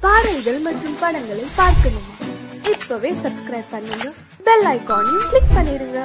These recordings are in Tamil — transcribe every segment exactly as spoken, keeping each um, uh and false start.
பாடல்கள் மற்றும் படங்களை பார்க்கணுமா? இப்பவே சப்ஸ்கிரைப் பண்ணுங்க, பெல் ஐகானையும் கிளிக் பண்ணிருங்க.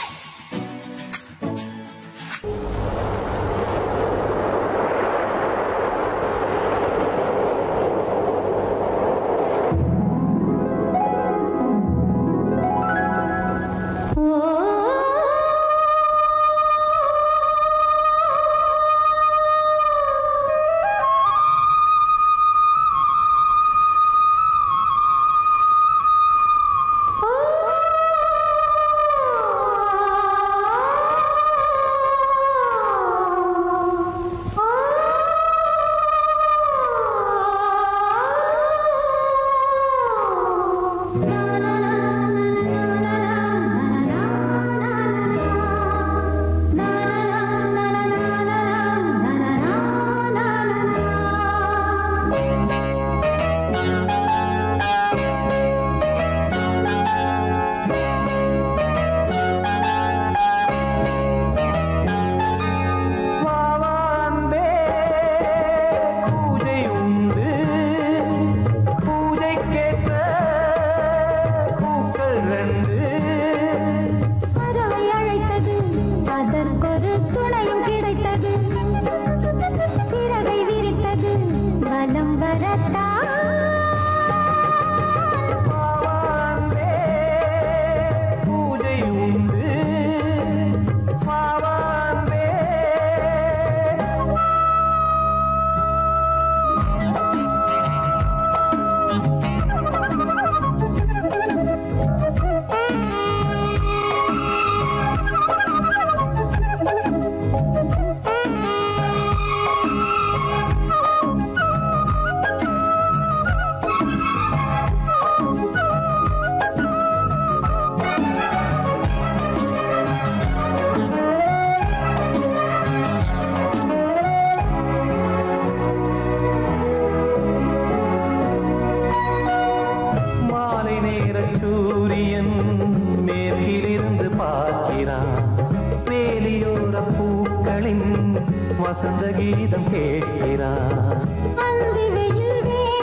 வசந்த கீதம் கேட்கிறான். அந்தி வெயில்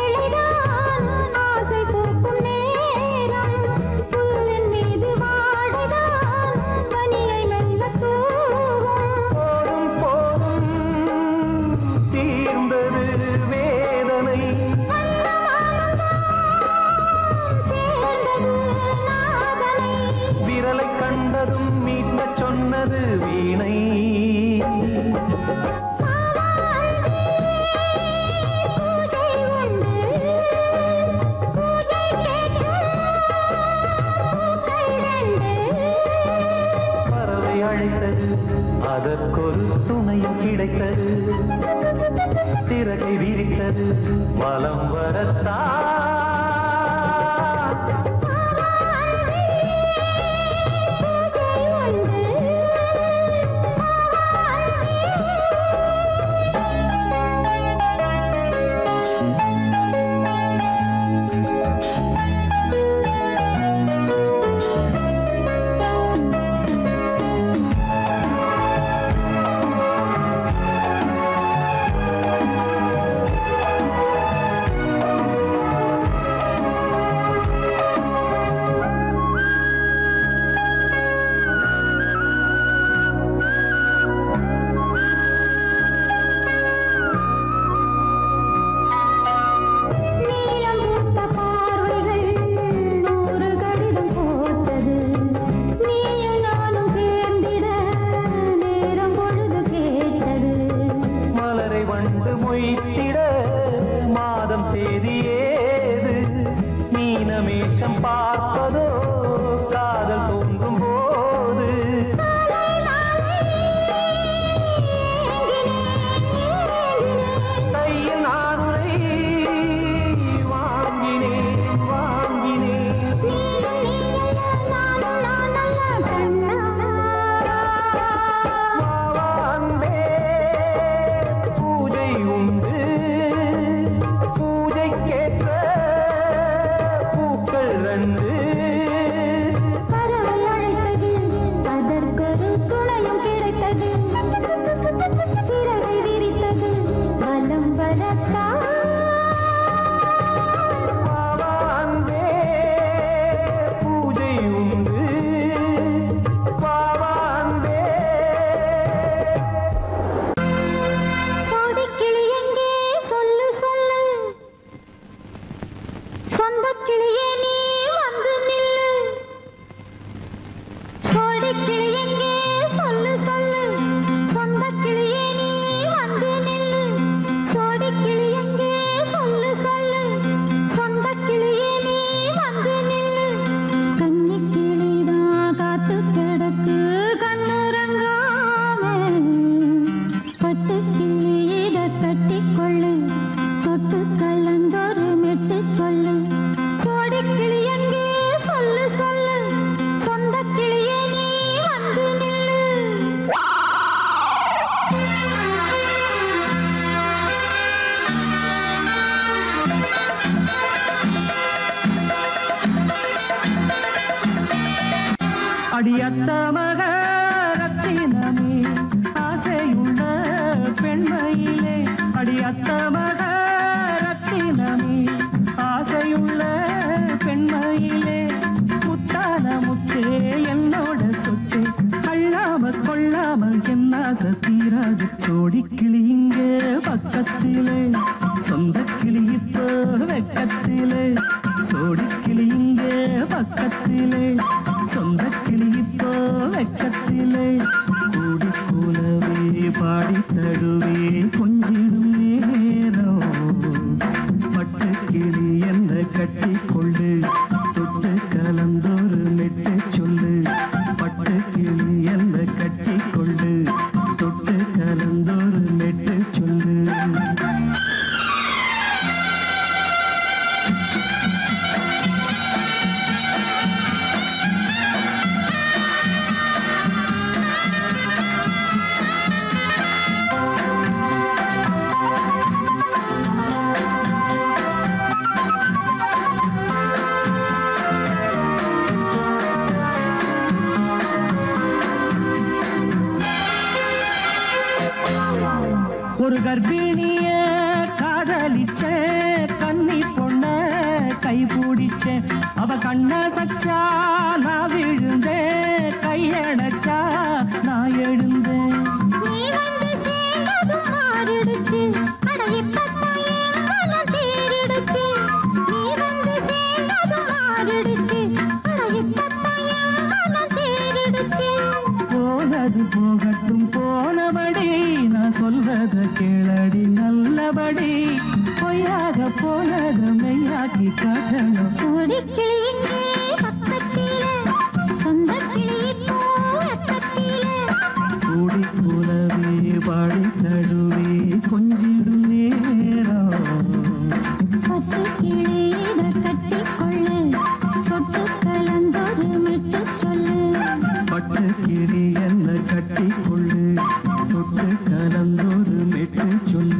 வேளைதான் ஆசை பூக்கும் நேரம், புல்லின் மீது வாடைதான் பனியை மெல்ல தூவும். போதும் போதும் தீர்ந்தது வேதனை, சேர்ந்தது நாதனை, விரலை கண்டதும் மீட்கச் சொன்னது வீணை. அதற்கொரு துணையும் கிடைத்தது, சிறகை விரித்தது வலம் வரத்தான். மாதம் தேதி ஏது, மீனமேஷம் பார்ப்பதோ காதல் தோன்றும் போது. கையில் நானுரை வாங்கினேன் வாங்கினேன், பூஜை உண்டு பூஜைக்கேற்ற பூக்கள் ரெண்டு. அடியத்த மக ரத்தினமே ஆசையுள்ள பெண்மையிலே அடியத்த மக ரத்தினமே ஆசையுள்ள பெண்மையிலே முத்தான முத்தே என்னோட சொத்து அள்ளாம கொள்ளாம என்ன சத்தீராது சோடி கிளி இங்கே பக்கத்திலே சொந்த கிளி இப்போ வெக்கத்திலே சோடி கிளி இங்கே பக்கத்திலே சொந்த கிளி இப்போ வெக்கத்திலே கூடி கூலவே பாடி தடுவே கொஞ்சிடும் நேரம் பட்டு கிளி என்ன கட்டி கொண்டு தொட்டு கலந்தொரு மெட்டு சொல்லு பட்டு கிளி என்ன கட்டி கொண்டு தொட்டு கலந்தொரு மெட்டு சொல்லு ஒரு கர்ப்பிணிய காதலிச்ச கன்னி பொண்ண கை பிடிச்ச அவ கண்ண சச்சா நான் விழுந்தேன் கையடைச்சா நான் எழுந்தேன் நீ வந்து சேர்ந்ததும் மாறிடுச்சு அட இப்பத்தான் என் மனம் தேறிடுச்சு நீ வந்து சேர்ந்ததும் மாறிடுச்சு அட இப்பத்தான் என் மனம் தேறிடுச்சு போனது போகட்டும் போனபடி நான் சொல்றத கேளடி நல்லபடி பொய்யாக போனது மெய்யாக்கி காட்டணும் கூடி கிளி இங்கே பக்கத்திலே சொந்த கிளி இப்போ வெக்கத்திலே கூடி கூலவே பாடி தடுவே கொஞ்சிடும் நேரம் பட்டு கிளி இதை கட்டிக்கொள்ளு தொட்டு கலந்தொரு மெட்டு சொல்லு பட்டு கிளி என்ன கட்டி கொள்ளு தொட்டு கலந்தொரு மெட்டு சொல்லு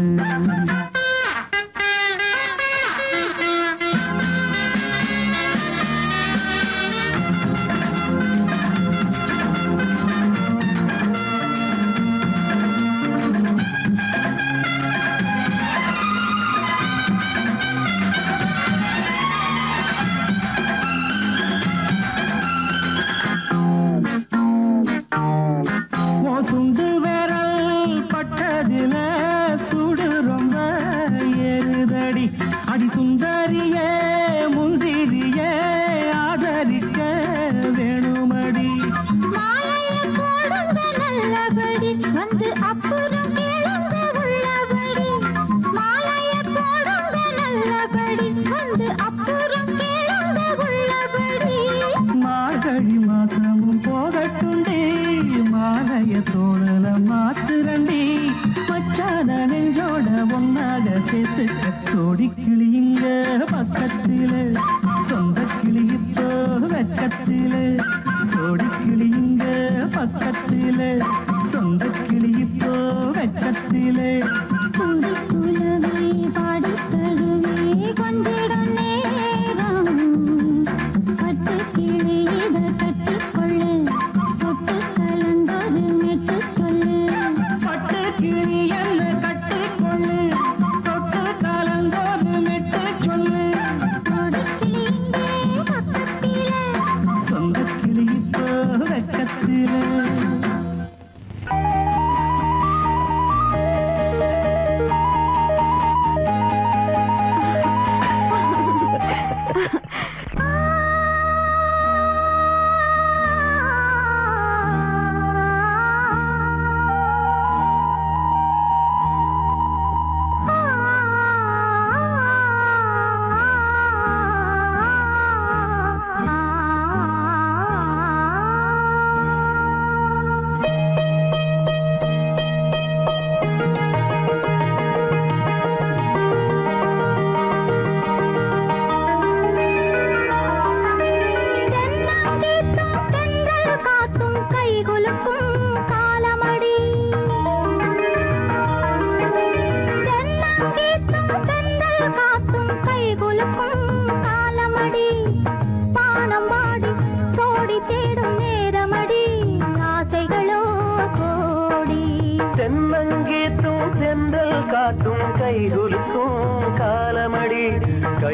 சுண்டு விரல் பட்டதில சுடு ரொம்ப ஏறுதடி அடி சுந்தரியே முந்திரியே ஆதரிக்க வேணுமடி மாலைய போடுங்க நல்லபடி வந்து அப்புறம் கேளுங்க உள்ளபடி மாலைய போடுங்க நல்லபடி வந்து அப்புறம் கேளுங்க உள்ளபடி மார்கழி மாசமும் போகட்டுண்டி மாலைய தோழல மாத்துரண்டி மச்சான நெஞ்சோட ஒன்னாக சேர்த்து சோடி கிளி இங்க பக்கத்திலே சொந்த கிளி இப்போ வெக்கத்திலே சோடி கிளி இங்க பக்கத்திலே சொந்த கிளி இப்போ வெக்கத்திலே கூடி குலவே பாடி தழுவே கொஞ்சிடும் நேரம் பட்டு கிளி இதை கட்டிக்கொள்ளு தொட்டு கலந்தொரு மெட்டு சொல்லு பட்டு கிளி என்ன கட்டி கொள்ளு தொட்டு கலந்தொரு மெட்டு சொல்லு தொடுக்கி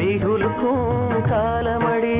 கைகுலுக்கும் காலமடி.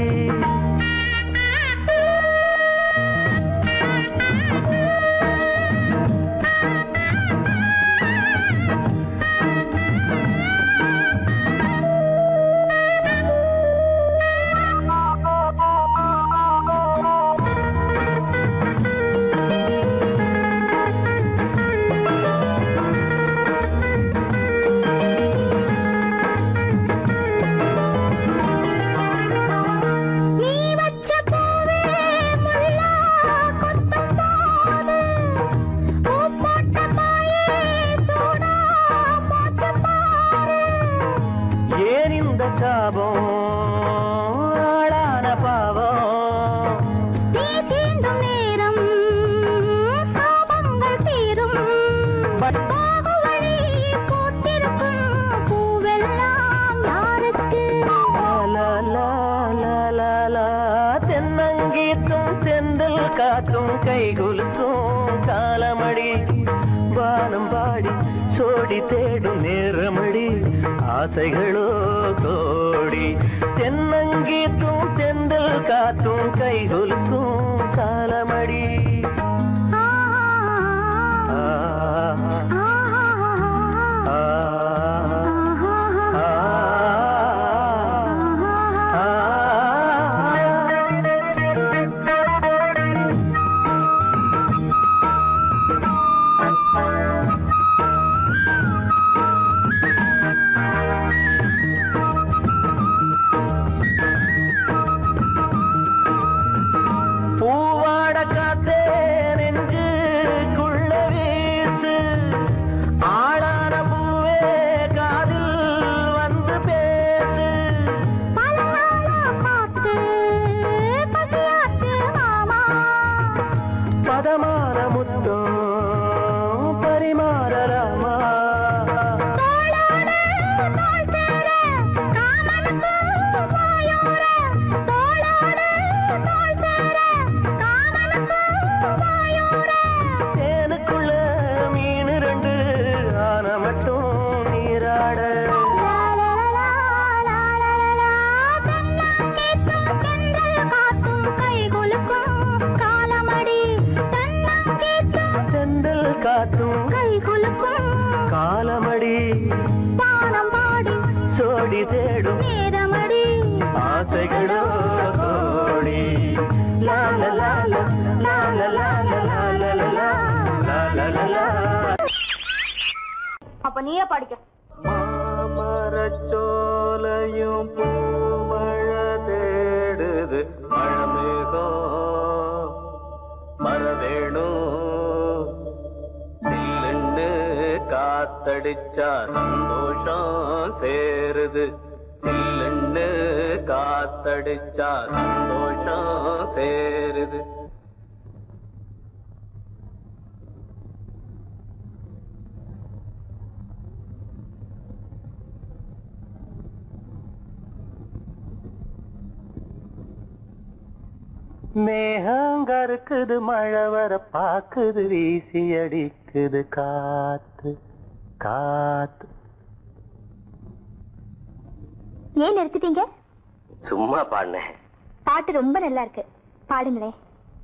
கைகுலுக்கும் காலமடி வானம் பாடி சோடி தேடும் நேரமடி ஆசைகளோ கோடி தென்னங்கீத்தும் தென்றல் காத்தும் கைகுலுக்கும் காலமடி. காலமடி பானம் பாடி சோடி தேடும் நேரமடி ஆசைகளோ கோடி. லால லால லால லால லால லால லால. அப்ப நீயே பாடிக்க. மாமரச்சோலையும் பூமழை தேடுது மழமேகம் மரவேணும் காத்தடிச்சா சந்தோஷம் சேருது இல்லன்னு காத்தடிச்சா சந்தோஷம் சேருது. மேகங்கருக்குது மழை வர பாக்குது வீசி அடிக்குது காத்து காத்து. ஏன் நிறுத்திட்டீங்க? சும்மா பாடினேன். பாட்டு ரொம்ப நல்லா இருக்கு, பாடுங்களே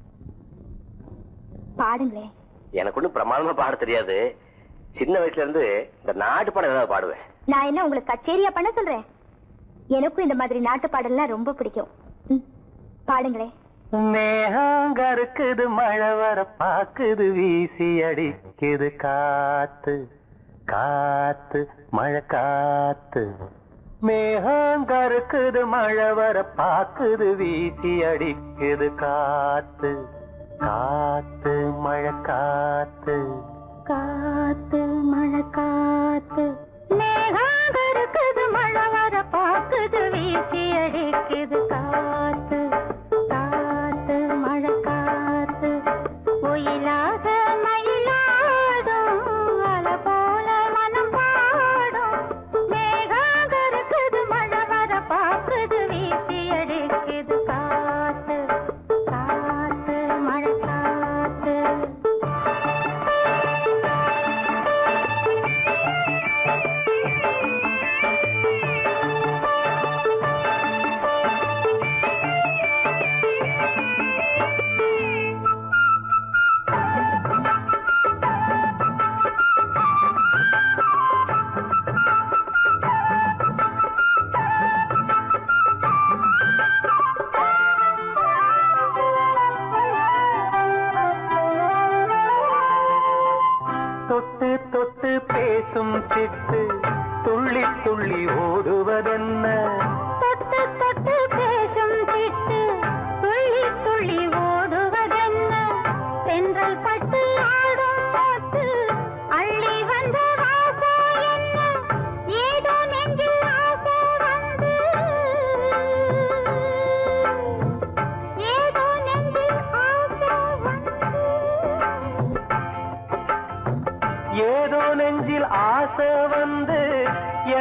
பாடுங்களே. எனக்கு ஒன்னும் பிரமாணமா பாட தெரியாது. சின்ன வயசுல இருந்து இந்த நாட்டு பாடம் ஏதாவது பாடுவேன். நான் என்ன உங்களுக்கு கச்சேரியா பண்ண சொல்றேன்? எனக்கும் இந்த மாதிரி நாட்டு பாடல்லாம் ரொம்ப பிடிக்கும். பாடுங்களே. மேகங்கருக்குது மழை வர பாக்குது வீசி அடிக்குது காத்து காத்து மழை காத்து. மேகங்கருக்குது மழை வர பாக்குது வீசி அடிக்குது காத்து காத்து மழை காத்து காத்து மழை காத்து. மேகங்கருக்குது மழை வர பாக்குது வீசி அடிக்குது காத்து காத்து மழை காத்து. ஒயிலாக மயிலாடும் அலை போல மனம் பாடும். மேகங்கருக்குது மழை வர பாக்குது வீசி அடிக்குது காத்து காத்து மழை காத்து.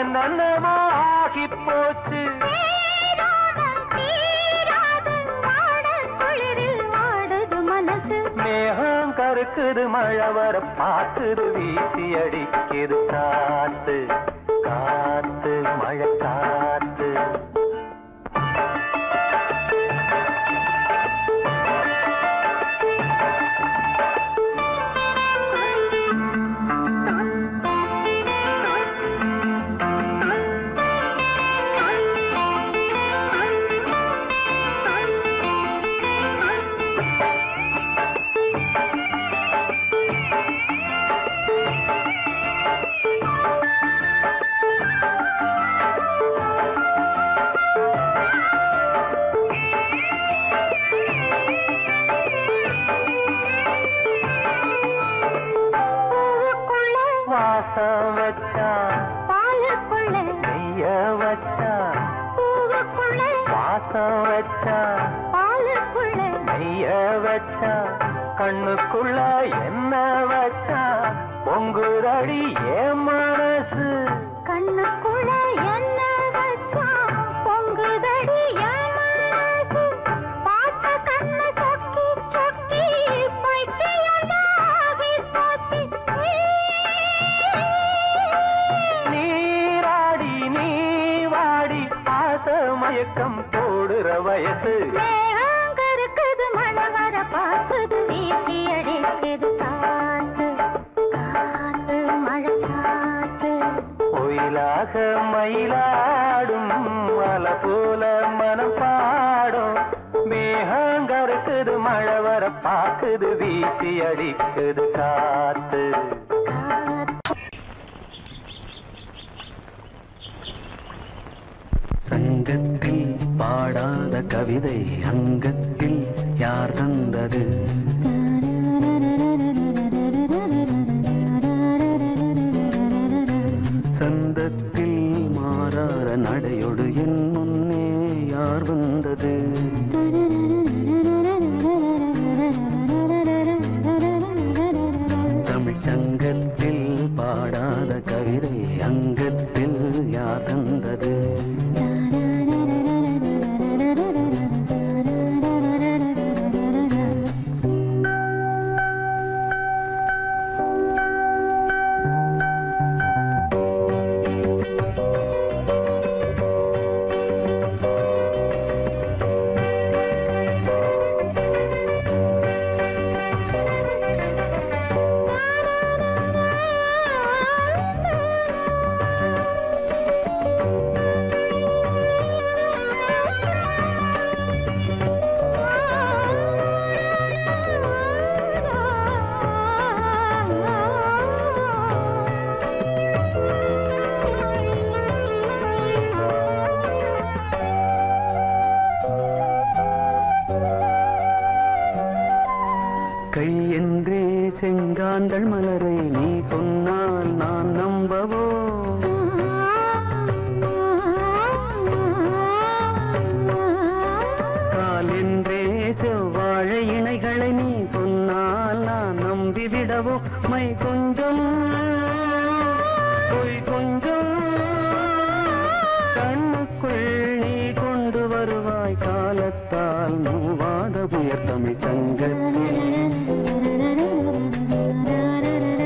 என்னென்னமோ ஆகி போச்சு மேகம் கருக்குது மழை வர பார்க்குது வீசி அடிக்குது காத்து காத்து மழை காத்து வாசம் வச்சா பாலுக்குள்ள நெய்ய வச்சா பூவுக்குள்ள வாசம் வச்சா பாலுக்குள்ள நெய்ய வச்சா கண்ணுக்குள்ள என்ன வச்சா பொங்குரடி ஏன் மனசு கண்ணுக்குள்ள என்ன வச்சா பொங்குதடி ஏன் மனசு பார்த்த கண்ணு சொக்கி சொக்கி பைத்தியமாகி போச்சு நீராடி நீ வாடி ஆச மயக்கம் போடுற வயசு இருக்குது மழை வர பார்க்குது வீசி அடிக்குது காத்து காத்து மழை காத்து ஒயிலாக மயிலாடும் மலை போல மனம் பாடும் மேகங்கருக்குது மழை வர பார்க்குது வீசி அடிக்குது காத்து சங்கத்தில் பாடாத கவிதை அங்கத்தில் யார் தந்தது சந்தத்தில் மாறாத நடையொடு என் முன்னே யார் வந்தது தமிழ் சங்கத்தில் பாடாத கவிதை அங்கத்தில் யார் தந்தது கை என்றே செங்காந்தள் மலரை நீ சொன்னால் நான் நம்பவோ கால் என்றே செவ்வாழை இணைகளை நீ சொன்னால் நான் நம்பிவிடவோ மை கொஞ்சம் பொய் கொஞ்சம் கண்ணுக்குள் நீ கொண்டு வருவாய் காலத்தால் மூவாத புயர் தமிழ் சங்கத்தில்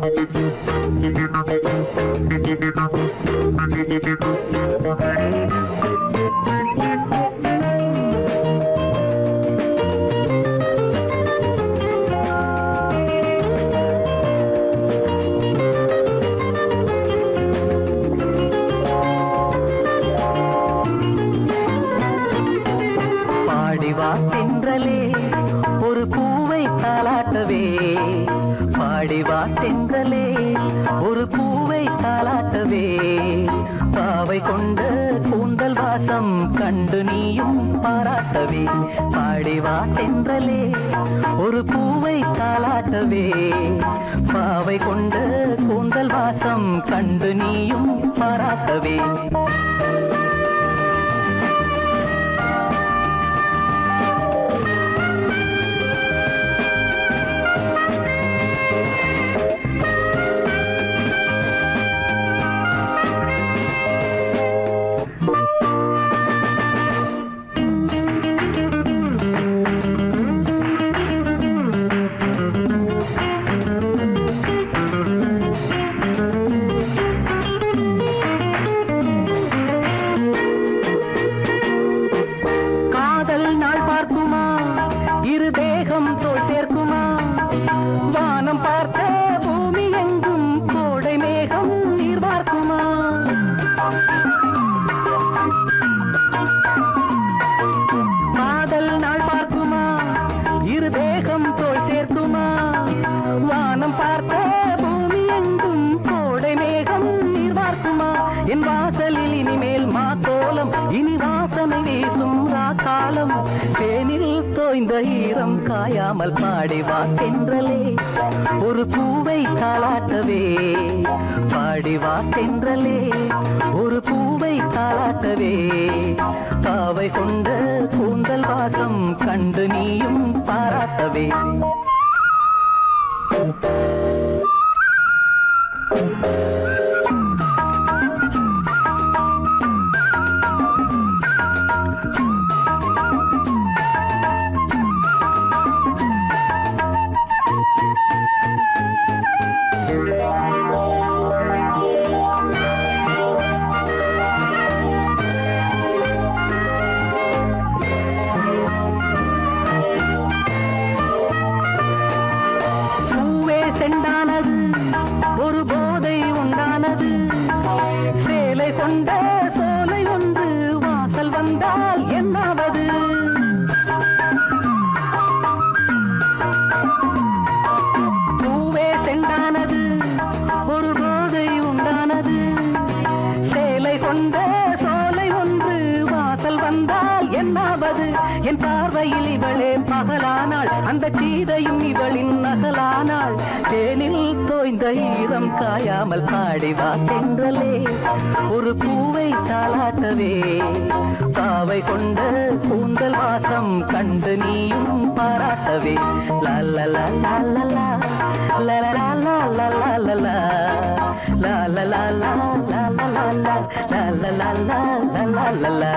பாடிவா தென்றலே ஒரு பூவை தாலாட்டவே, பாடிவா தென்றலே ஒரு பூவை தாலாட்டவே, பாவை கொண்ட கூந்தல் வாசம் கண்டு நீயும் பாராட்டவே, பாடிவா தென்றலே ஒரு பூவை தாலாட்டவே, பாவை கொண்ட கூந்தல் வாசம் கண்டு நீயும் பாராட்டவே. என் வாசலில் இனிமேல் மாத்தோலம், இனி வாசனை வீசும் ராக்காலம், தேனில் தோய்ந்த ஈரம் காயாமல் பாடிவா தென்றலே ஒரு பூவை தாலாட்டவே, பாடிவா தென்றலே ஒரு பூவை தாலாட்டவே, பாவை கொண்ட கூந்தல் வாசம் கண்டு நீயும் பாராட்டவே. ஒரு போதை உண்டானது, சேலை கொண்ட சோலை ஒன்று வாசல் வந்தால் என்னாவது, பூவே செண்டானது ஒரு போதை உண்டானது, சேலை கொண்ட சோலை ஒன்று வாசல் வந்தால் என்னாவது, என் பார்வையில் இவளே பகலானாள், அந்த சீதையும் இவளின் நகலானாள், தேனில் தோய்ந்த ஈரம் காயாமல் பாடிவா தென்றலே ஒரு பூவை தாலாட்டவே, பாவை கொண்ட கூந்தல் வாசம் கண்டு நீயும் பாராட்டவே. லல்லலா லல்லலா லல்லலா லல்லலா லல்லலா லல்லலா லல்லலா லல்லலா.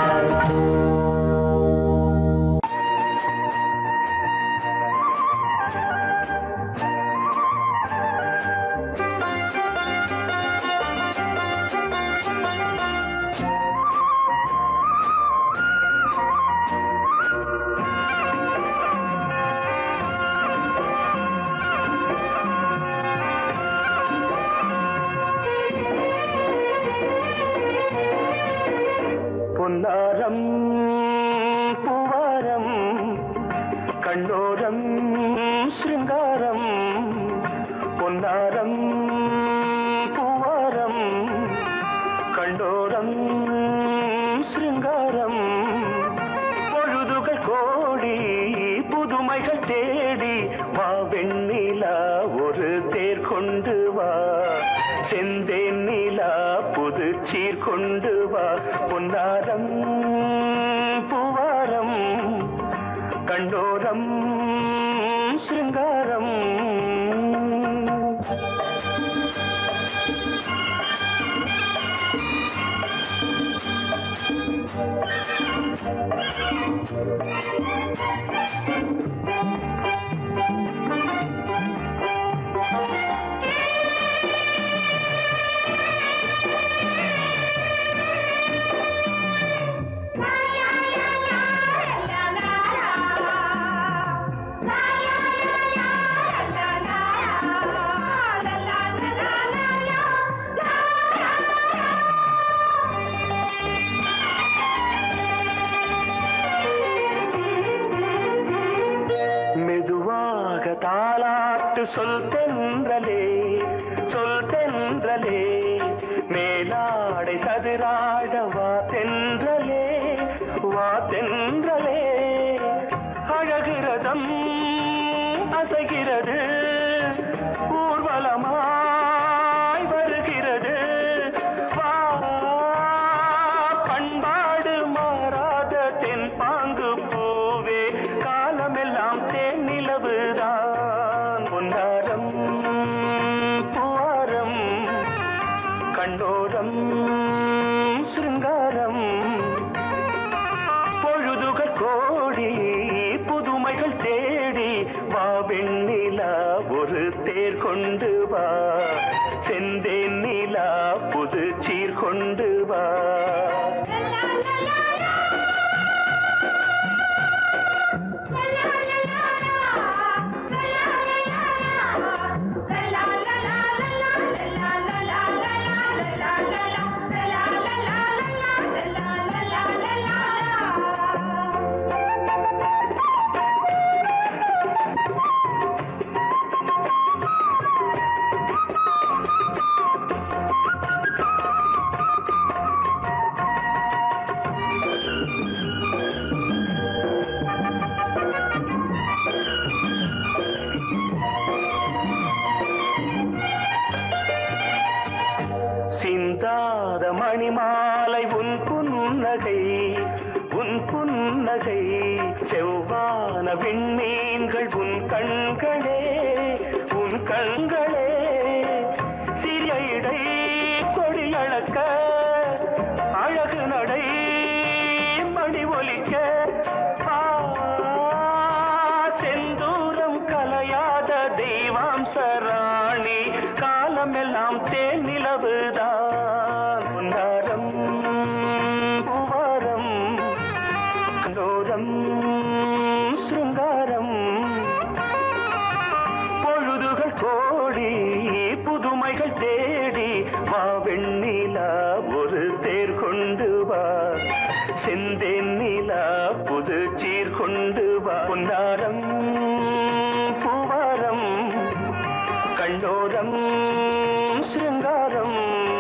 பொன்னாரம் பூவாரம் கண்ணோரம் சிருங்காரம், பொன்னாரம் பூவாரம் கண்ணோரம் சிருங்காரம், பொழுதுகள் கோடி புதுமைகள் தேடி வா வெண்ணிலா ஒரு தேர் கொண்டு வா, செந்தேன் நிலா புது சீர் கொண்டு வா, பொன்னாரம் பூவாரம் கண்டோரம் சிருங்காரம். சொல் தென்றலே சொல் தென்றலே மேலாடை சதுராட வா தென்றலே வா தென்றலே அழகிறதம் அசைகிறது ஊர்வலமாய் வருகிறது வா பண்பாடு மாறாத தென் பாங்கு பூவே காலமெல்லாம் தேன் நிலவுதான் பொன்னாரம் பூவாரம் கண்டோரம் சிருங்காரம் பொழுதுகள் கோடி புதுமைகள் தேடி வா வெண்ணிலா ஒரு தேர் கொண்டு வா செந்தேன் நிலா புது சீர் கொண்டு வா சிந்தாத மணிமாலை உன் புன்னகை உன் புன்னகை செவ்வான விண்மீன்கள் உன் கண்களே உன் கண்களே சிறிய இடை கொடியளக்க அழகு நடை மணி ஒலிக்க செந்தூரம் கலையாத தெய்வாம்சராணி காலமெல்லாம் தேன் நிலவுதான் பொன்னாரம் பூவாரம் கண்டோரம் சிருங்காரம் பொழுதுகள் கோடி புதுமைகள் தேடி வா வெண்ணிலா ஒரு தேர் கொண்டு வா செந்தேன் நிலா புது சீர் கொண்டு வா பொன்னாரம் பூவாரம் கண்டோரம் சிருங்காரம்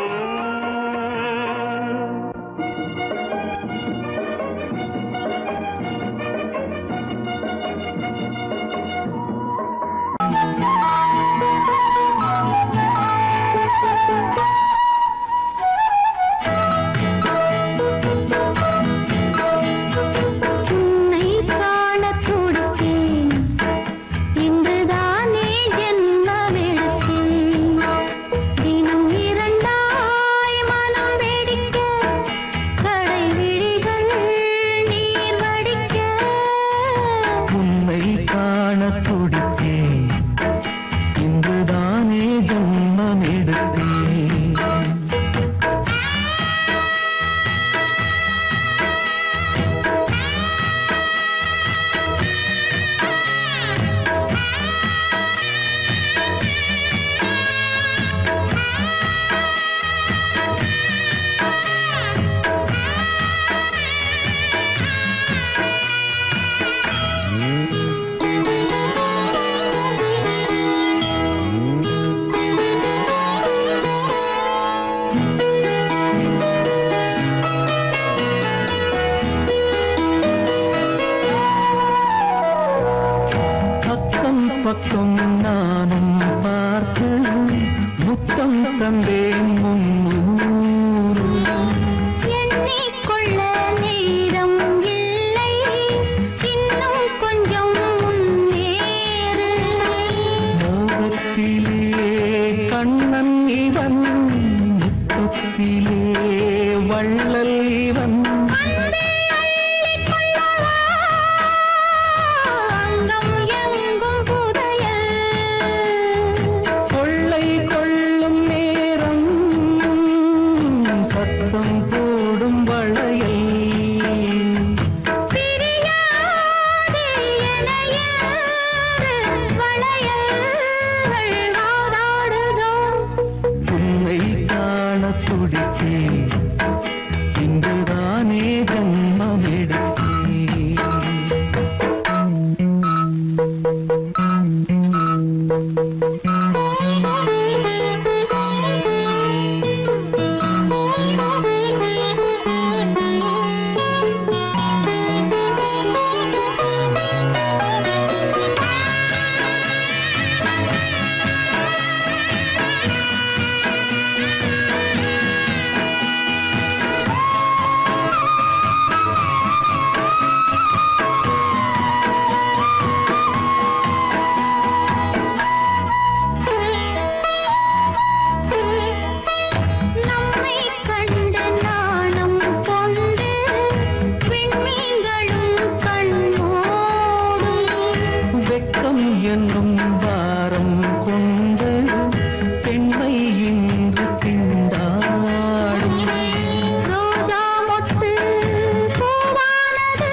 பக்கம் நானும் பார்த்து முத்தம் தந்தேன் முன்னூறு எண்ணிக்கொள்ள நேரம் இல்லை இன்னும் கொஞ்சம் முன்னேறு மோகத்திலே கண்ணன் இவன் முத்தத்திலே வள்ளல் இவன் என்னும் பாரம் கொண்டு பெண்மை இன்று திண்டாடும். ரோஜா மொட்டு பூவானது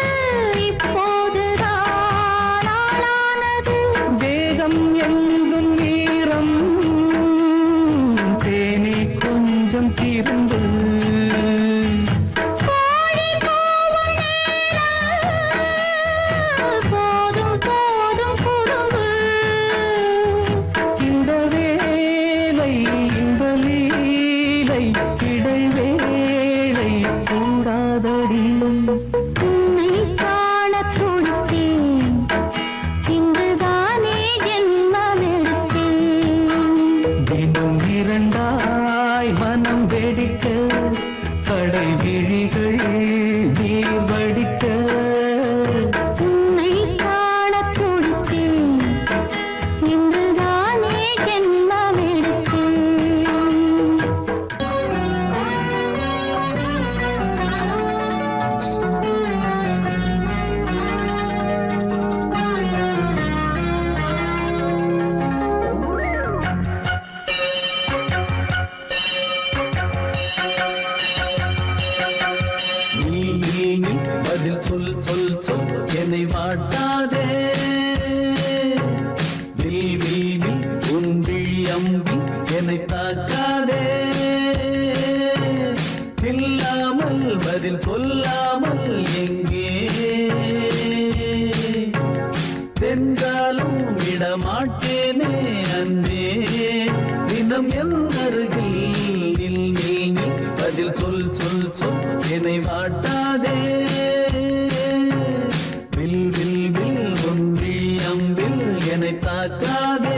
இப்போதுதான் ஆளானது. தேகம் எங்கும் ஈரம் தேனே கொஞ்சம் திருந்து. கோழி கூவும் நேரம் போதும் போதும் குறும்பு. இந்த வேலை இந்த லீலை இடைவேளை கூடாதடியும். உன்னை காணத் துடித்தேன், இங்குதானே ஜென்மமெடுத்தேன். தினம் இரண்டாய் மனம் வெடிக்க கடை விழிகள் நீர் வடிக்க. உன்னை காணத் துடித்தேன், இங்குதானே ஜென்மமெடுத்தேன். நீ நீ நீ பதில் சொல் சொல் சொல் என்னை வாட்டாதே. நீ நீ நீ உன் விழி அம்பி என்னை தாக்காதே. இல்லாமல் பதில் சொல்லாமல் எங்கே சென்றாலும் விடமாட்டேனே அன்பே. தினம் என் அருகில் நில் நில் நில் பதில் சொல் சொல் சொல் என்னை வாட்டாதே. வில் வில் வில் ஒன்றி அம்பில் என்னை தாக்காதே.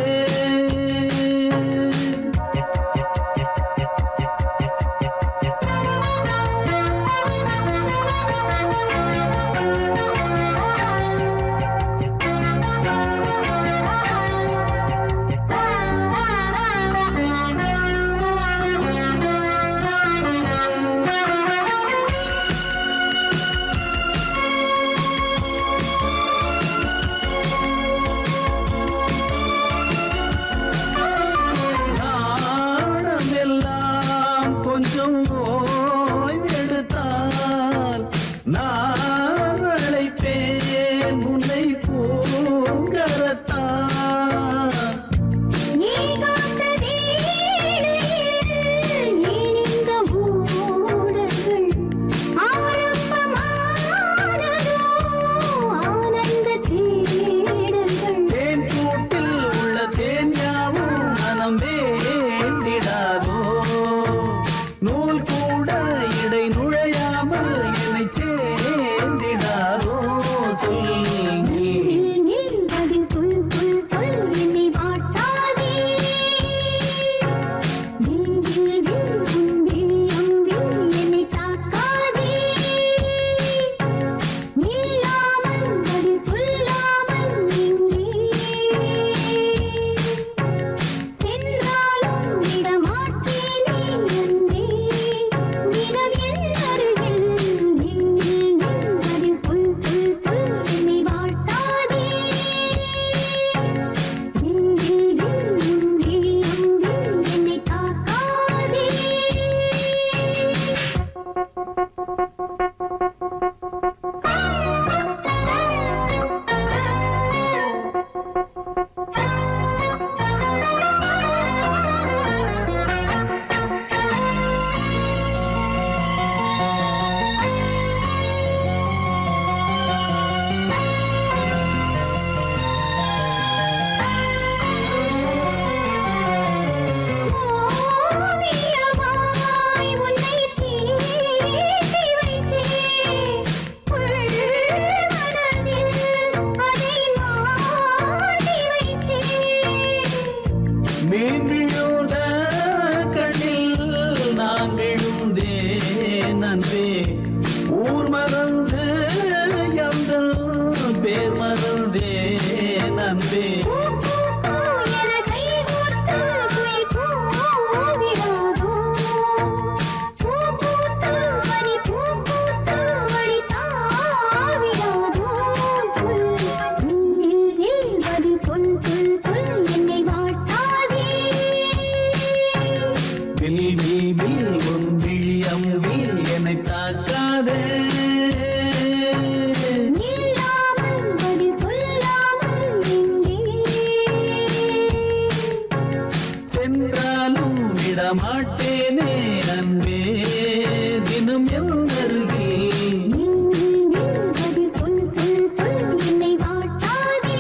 விடமாட்டேனே அன்பே தினம் என் அருகில் சொல் சொல் சொல் என்னை வாட்டாதே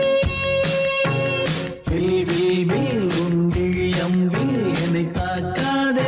வில் வில் வில் உன் விழியம்பில் என்னை தாக்காதே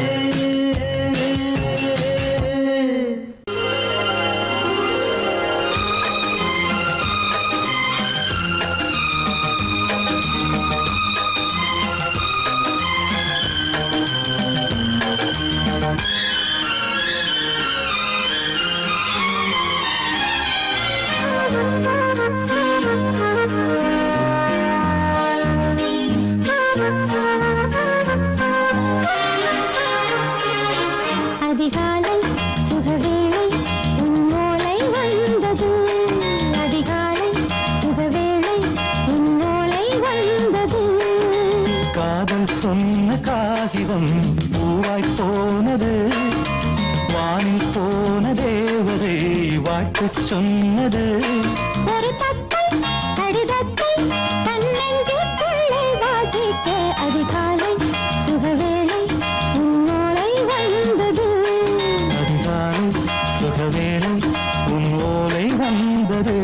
அதிகாலை சுகவேளை உன் ஓலை வந்தது அதிகாலை சுகவேளை உன் ஓலை வந்தது காதல் சொன்ன காகிதம் பூவாய் போனது வானில் போன தேவதை வாழ்த்து சொன்னது ஒரு தத்தை கடிதத்தை தன்னெஞ்சுக்குள்ளே வாசிக்க அதிகாலை சுகவேளை உன் ஓலை வந்தது அதிகாலை சுகவேளை உன் ஓலை வந்தது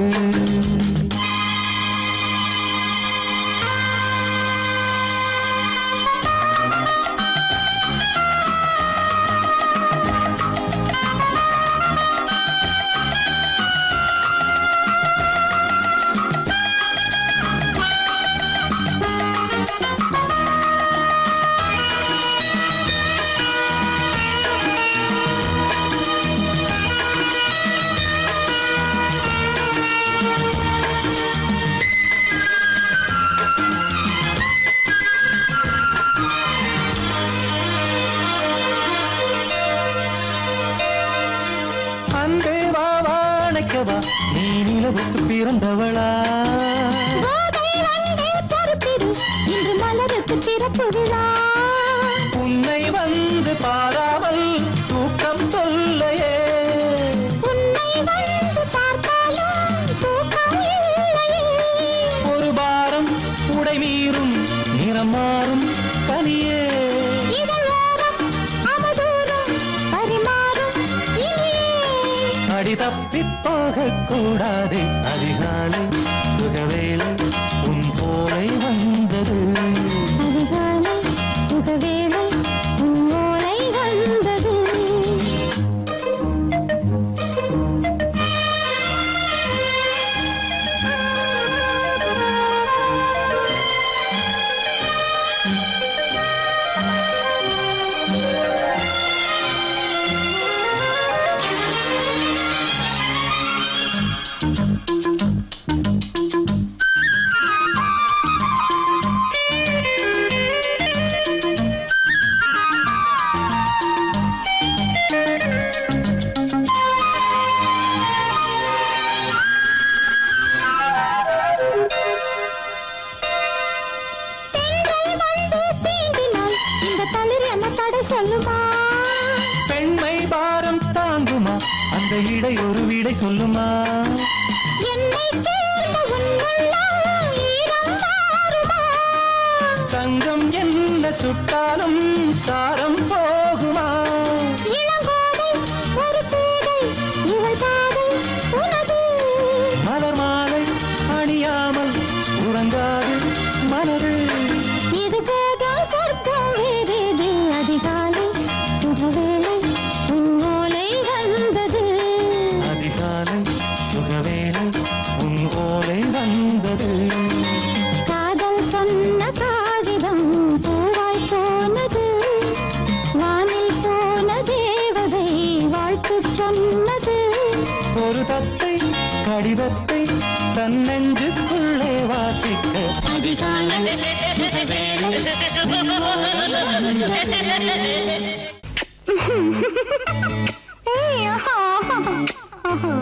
அன்பே வா வாழைக்கவா நீ நிலவுக்கு பிறந்தவளா கோதை வந்தே பொறுத்திரு இன்று மலருக்கு திறப்பு விழா உன்னை வந்து பாராமல் தூக்கம் சொல்லையே உன்னை வந்து பார்த்தாலும் தூக்கம் இல்லையே ஒரு பாரம் உடை மீறும் நிறம் மாறும் கனியே இதழோரம் அவதூறும் பரிமாறும் இனியே அடி தப்பி போகக் கூடாதே அதிகாலை சுகவேளை உன் போலை வந்தது அதிகாலை சுகவேளை உன் ஓலை வந்தது பெண்கள் வந்து தீண்டினால் இந்த தளிர் என்ன தடை சொல்லுமா பெண்மை பாரம் தாங்குமா அந்த இடை ஒரு விடை சொல்லுமா என்னை தேர்ந்த உன் உள்ளம் ஈரம் மாறுமா சங்கம் என்ன சுட்டாலும் சாரம் போகுமா இளங்கோதை ஒரு பேதை இவள் பாதை உனது மலர் மாலை அணியாமல் உறங்காது மனது இது போதும் சொர்க்கம் வேறேது அதிகாலை சுகவேளை உன் ஓலை வந்தது அதிகாலை சுகவேளை உன் ஓலை வந்தது காதல் சொன்ன காகிதம் பூவாய் போனது வானில் போன தேவதை வாழ்த்து சொன்னது ஒரு தத்தை கடிதத்தை தன்னெஞ்சுக்குள்ளே வாசிக்க அதிகாலை சுகவேளை உன் ஓலை வந்தது. ஏய், ஆஹா, ஆஹா.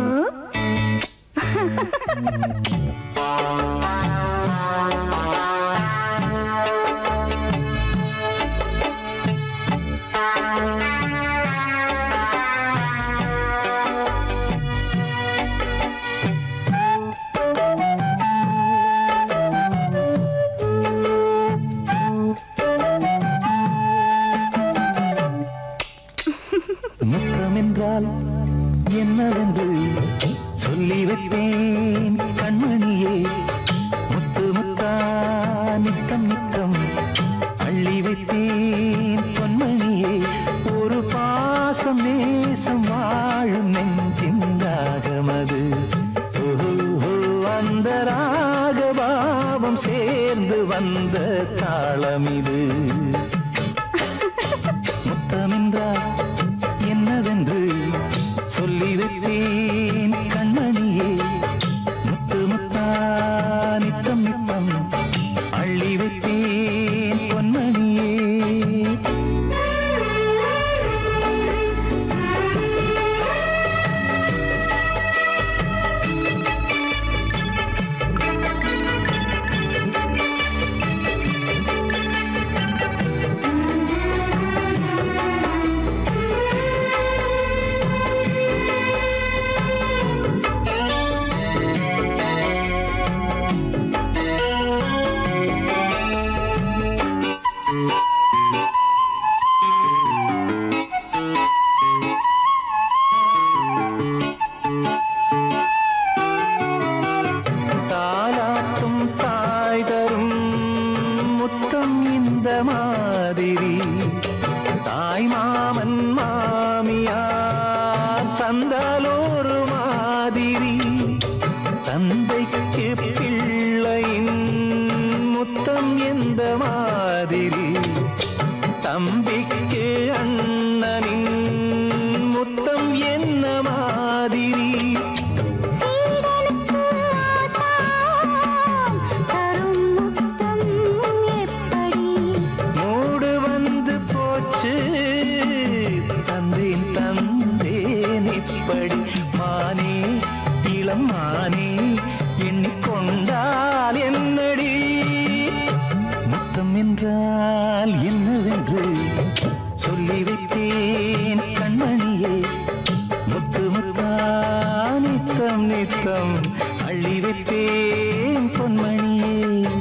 பாவம் சேர்ந்து வந்த தாளம் இது. முத்தமென்றால் என்னவென்று சொல்லி வைத்தேன் கண்மணியே. முத்து முத்தா நித்தம் நித்தம் அள்ளி வைத்தேன் பொன்மணியே. தாலாட்டும் தாய் தரும் முத்தம் இந்த மாதிரி தாய் மாமன் மாமியார் தந்தாலோரு மாதிரி. தந்தைக்கு பிள்ளையின் முத்தம் எந்த மாதிரி தம்பிக்கு அண்ணனின் முத்தம் என்ன மாதிரி. மூடு வந்து போச்சு தந்தேன் தந்தேன் இப்படி. மானே இளம் மானே எண்ணிக்கொண்டால் என்னடி. முத்தம் என்றால் என்னவென்று சொல்லி வைத்தேன் கண்மணியே. முத்து முத்தா நித்தம் நித்தம் அள்ளி வைத்தேன் பொன்மணியே.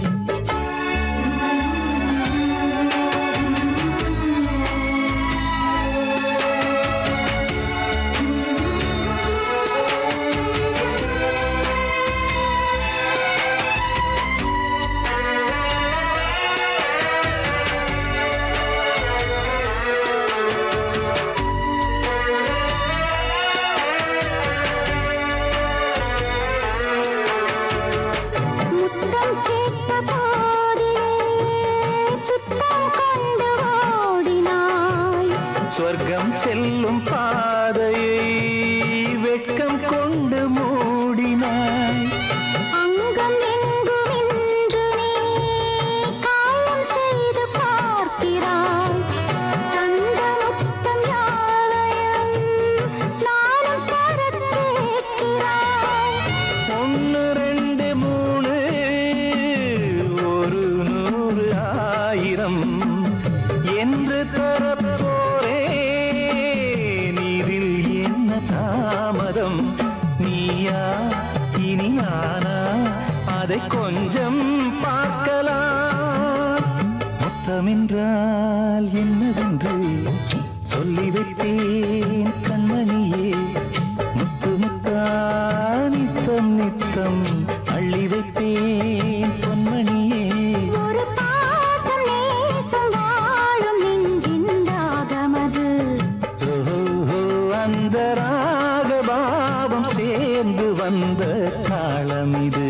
சொர்க்கம் செல்லும் பாதையை வெட்கம் கொண்டு மூடினாய். அங்கம் எங்கும் இன்று நீ காயம் செய்து பார்க்கிறாய். தந்த முத்தம் யாவையும் நானும் தர கேட்கிறாய். ஒன்னு ரெண்டு மூணு ஒரு நூறு ஆயிரம் என்று தரப்போரே. நீரில் என்ன தாமதம் நீயா இனி நானா அதை கொஞ்சம் பார்க்கலாம். முத்தமென்றால் என்னவென்று சொல்லி வைத்தேன் கண்மணியே. முத்து முத்தா நித்தம் நித்தம் அள்ளி வைத்தேன் பொன்மணியே. ஒரு பாசம் நேசம் வாழும் நெஞ்சின் ராகமது. ஓஹோ அந்த ராக பாவம் சேர்ந்து வந்த தாளம் இது.